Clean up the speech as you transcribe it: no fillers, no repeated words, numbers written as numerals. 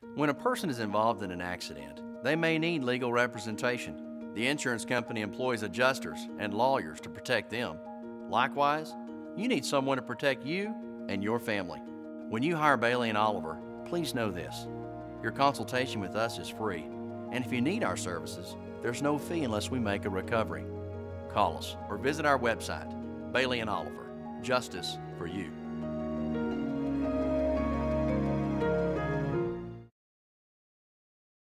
When a person is involved in an accident, they may need legal representation. The insurance company employs adjusters and lawyers to protect them. Likewise, you need someone to protect you and your family. When you hire Bailey and Oliver, please know this: your consultation with us is free, and if you need our services, there's no fee unless we make a recovery. Call us or visit our website. Bailey and Oliver, justice for you.